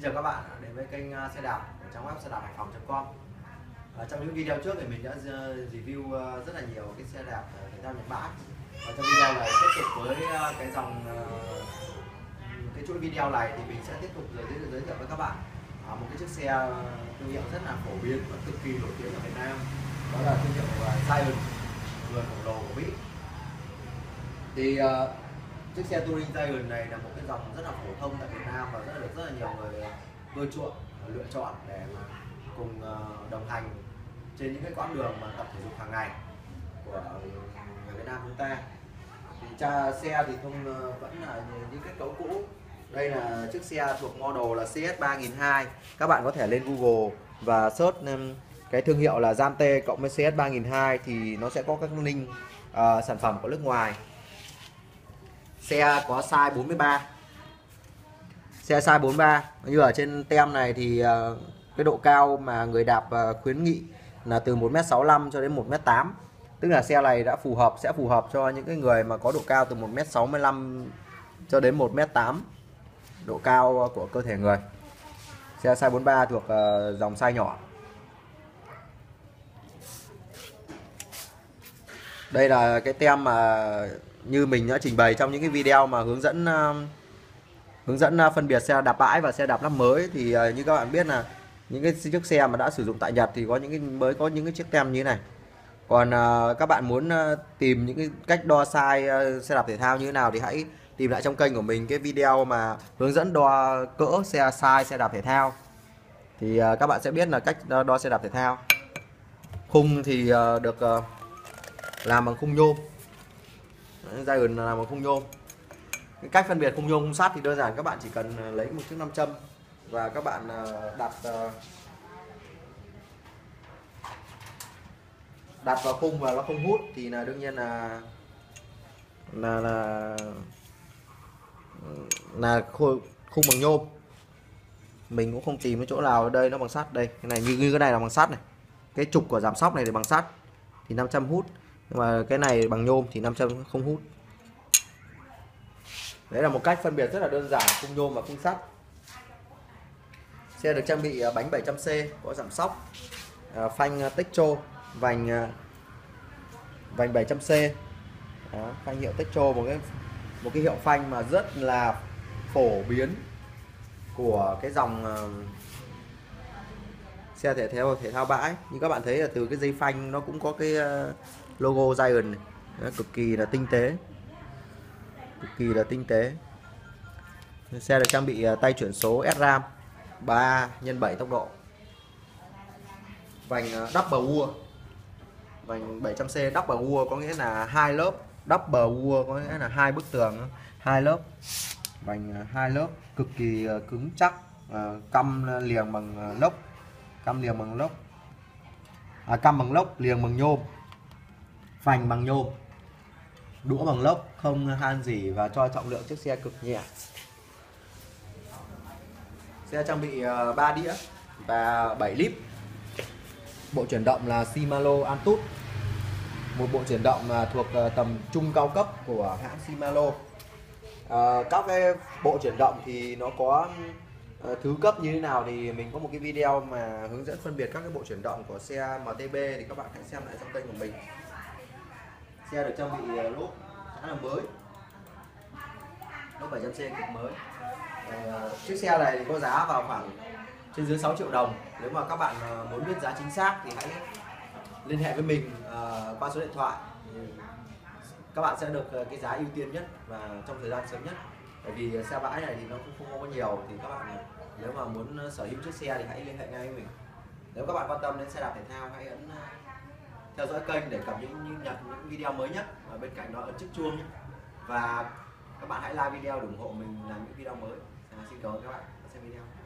chào các bạn đến với kênh xe đạp của trang web xe đạp Hải Phòng.com. Trong những video trước thì mình đã review rất là nhiều cái xe đạp thể thao Nhật Bản. Và trong video này tiếp tục với cái dòng cái chuỗi video này thì mình sẽ tiếp tục giới thiệu với các bạn một cái chiếc xe thương hiệu rất là phổ biến và cực kỳ nổi tiếng ở Việt Nam, đó là thương hiệu Giant, người khổng lồ của Mỹ. Thì chiếc xe Touring Giant này là một cái dòng rất là phổ thông tại Việt Nam và được rất là nhiều người ưa chuộng và lựa chọn để mà cùng đồng hành trên những cái quãng đường mà tập thể dục hàng ngày của người Việt Nam chúng ta. Thì xe thì vẫn là những cái cấu cũ. Đây là chiếc xe thuộc model là CS3002. Các bạn có thể lên Google và search cái thương hiệu là Giante cộng với CS3002 thì nó sẽ có các link sản phẩm của nước ngoài. Xe có size 43. Xe size 43. Như ở trên tem này thì cái độ cao mà người đạp khuyến nghị là từ 1m65 cho đến 1m8. Tức là xe này sẽ phù hợp cho những cái người mà có độ cao từ 1m65 cho đến 1m8 độ cao của cơ thể người. Xe size 43 thuộc dòng size nhỏ. Đây là cái tem mà như mình đã trình bày trong những cái video mà hướng dẫn phân biệt xe đạp bãi và xe đạp lắp mới. Thì như các bạn biết là những cái chiếc xe mà đã sử dụng tại Nhật thì có những cái chiếc tem như thế này. Còn các bạn muốn tìm những cái cách đo size xe đạp thể thao như thế nào thì hãy tìm lại trong kênh của mình cái video mà hướng dẫn đo cỡ size xe đạp thể thao. Thì các bạn sẽ biết là cách đo xe đạp thể thao. Khung thì được làm bằng khung nhôm. Giant làm bằng khung nhôm. Cái cách phân biệt khung nhôm khung sắt thì đơn giản, các bạn chỉ cần lấy một chiếc nam châm và các bạn đặt vào khung và nó không hút thì là đương nhiên là khung bằng nhôm. Mình cũng không tìm cái chỗ nào ở đây nó bằng sắt. Đây, cái này như cái này là bằng sắt này. Cái trục của giảm sóc này thì bằng sắt thì 500 hút, nhưng mà cái này bằng nhôm thì 500 không hút. Đấy là một cách phân biệt rất là đơn giản khung nhôm và khung sắt. Xe được trang bị bánh 700C, có giảm sóc, phanh Techo, vành 700C. Đó, phanh hiệu Techo, một cái hiệu phanh mà rất là phổ biến của cái dòng xe thể thao bãi. Như các bạn thấy là từ cái dây phanh nó cũng có cái logo Giant này. Đó, cực kỳ là tinh tế. Xe được trang bị tay chuyển số SRAM 3x7 tốc độ, vành double wheel, vành 700C double wheel có nghĩa là hai lớp, double wheel có nghĩa là hai bức tường, hai lớp, vành hai lớp, cực kỳ cứng chắc, căm liềng bằng lốc, căm bằng lốc, liềng bằng nhôm, phanh bằng nhôm, đũa bằng lốc, không han rỉ và cho trọng lượng chiếc xe cực nhẹ. Xe trang bị 3 đĩa và 7 líp. Bộ chuyển động là Shimano Antutu, một bộ chuyển động thuộc tầm trung cao cấp của hãng Shimano. Các cái bộ chuyển động thì nó có thứ cấp như thế nào thì mình có một cái video mà hướng dẫn phân biệt các cái bộ chuyển động của xe MTB thì các bạn hãy xem lại trong kênh của mình. Xe được trang bị lốp khá là mới, lốp 700C cực mới. Chiếc xe này thì có giá vào khoảng trên dưới 6 triệu đồng. Nếu mà các bạn muốn biết giá chính xác thì hãy liên hệ với mình qua số điện thoại. Các bạn sẽ được cái giá ưu tiên nhất và trong thời gian sớm nhất. Bởi vì xe bãi này thì nó cũng không có nhiều, thì các bạn nếu mà muốn sở hữu chiếc xe thì hãy liên hệ ngay với mình. Nếu các bạn quan tâm đến xe đạp thể thao hãy ấn theo dõi kênh để cập nhật những video mới nhất, và bên cạnh đó ấn chiếc chuông nhé. Và các bạn hãy like video để ủng hộ mình làm những video mới. Xin cảm ơn các bạn đã xem video.